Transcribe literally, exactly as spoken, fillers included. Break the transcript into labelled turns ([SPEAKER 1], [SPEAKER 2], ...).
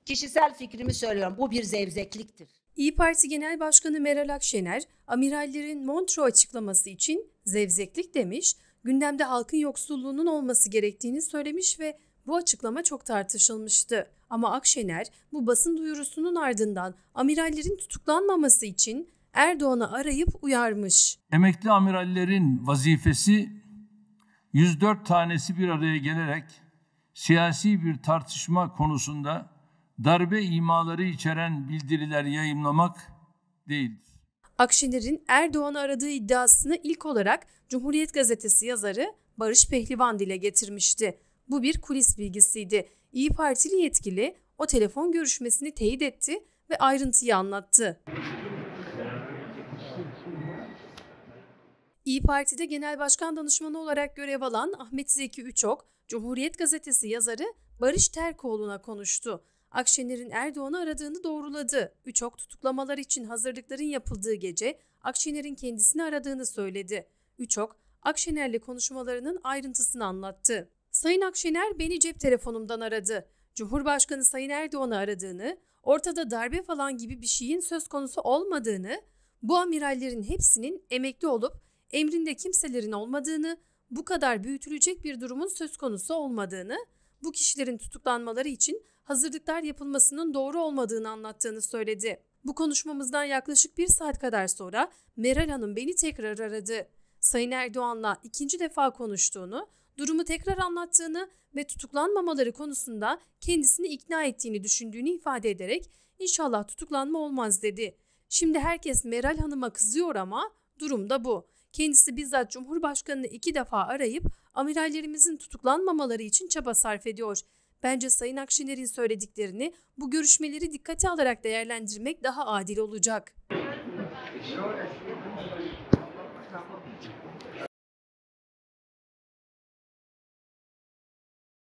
[SPEAKER 1] Kişisel fikrimi söylüyorum. Bu bir zevzekliktir.
[SPEAKER 2] İYİ Parti Genel Başkanı Meral Akşener, amirallerin Montreux açıklaması için zevzeklik demiş, gündemde halkın yoksulluğunun olması gerektiğini söylemiş ve bu açıklama çok tartışılmıştı. Ama Akşener bu basın duyurusunun ardından amirallerin tutuklanmaması için Erdoğan'ı arayıp uyarmış.
[SPEAKER 3] Emekli amirallerin vazifesi yüz dört tanesi bir araya gelerek siyasi bir tartışma konusunda darbe imaları içeren bildiriler yayımlamak değildir.
[SPEAKER 2] Akşener'in Erdoğan'ı aradığı iddiasını ilk olarak Cumhuriyet Gazetesi yazarı Barış Pehlivan dile getirmişti. Bu bir kulis bilgisiydi. İYİ Partili yetkili o telefon görüşmesini teyit etti ve ayrıntıyı anlattı. İYİ Parti'de Genel Başkan Danışmanı olarak görev alan Ahmet Zeki Üçok, Cumhuriyet Gazetesi yazarı Barış Terkoğlu'na konuştu. Akşener'in Erdoğan'ı aradığını doğruladı. Üçok tutuklamalar için hazırlıkların yapıldığı gece Akşener'in kendisini aradığını söyledi. Üçok, Akşener'le konuşmalarının ayrıntısını anlattı. Sayın Akşener beni cep telefonumdan aradı. Cumhurbaşkanı Sayın Erdoğan'ı aradığını, ortada darbe falan gibi bir şeyin söz konusu olmadığını, bu amirallerin hepsinin emekli olup emrinde kimselerin olmadığını, bu kadar büyütülecek bir durumun söz konusu olmadığını, bu kişilerin tutuklanmaları için hazırlıklar yapılmasının doğru olmadığını anlattığını söyledi. Bu konuşmamızdan yaklaşık bir saat kadar sonra Meral Hanım beni tekrar aradı. Sayın Erdoğan'la ikinci defa konuştuğunu, durumu tekrar anlattığını ve tutuklanmamaları konusunda kendisini ikna ettiğini düşündüğünü ifade ederek inşallah tutuklanma olmaz dedi. Şimdi herkes Meral Hanım'a kızıyor ama durum da bu. Kendisi bizzat Cumhurbaşkanı'nı iki defa arayıp amirallerimizin tutuklanmamaları için çaba sarf ediyor. Bence Sayın Akşener'in söylediklerini bu görüşmeleri dikkate alarak değerlendirmek daha adil olacak.